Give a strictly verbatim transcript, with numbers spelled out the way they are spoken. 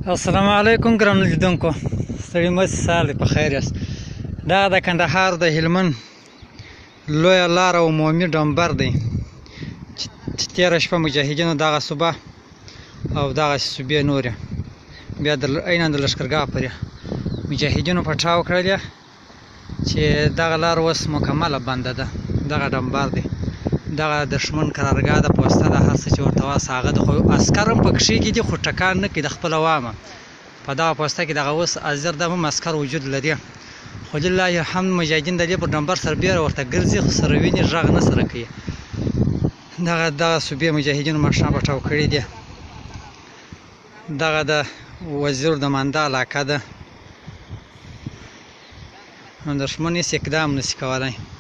السلام علیکم ګرانو لیدونکو، ستړي مه شئ، سهار دی په خیر یاست. دغه د کندهار د هلمند لویه لاره عمومي ډمبر دی چې تېره شپه مجاهدینو دغه صوبه او دغسې صوبې نورې بیا د عیناً د لښکرګاه پورې مجاهدینو پټاو کړلې چې دغه لار اوس مکمله بنده ده. دغه ډمبر دی، دغه دښمن قرارګاه ده، پوسته ده، هر څه چې ورته وایه هغه ده، خو عسکر هم پکښې دي خو ټکان نه کوي د خپل عوامه. په دغه پوسته کې دغه اوس حاضر ده هم عسکر وجود لري، خو لله الحمد مجاهدین د دې پر ډمبر سره بیره ورته ګرځي، خو سره ویني غږ نه سره کوي. دغه دغه صوبې مجاهدینو ماښام پټاو کړي دي. دغه د وزیر د مانده علاقه ده، نو دښمن هېڅ اقدام نشي کولی.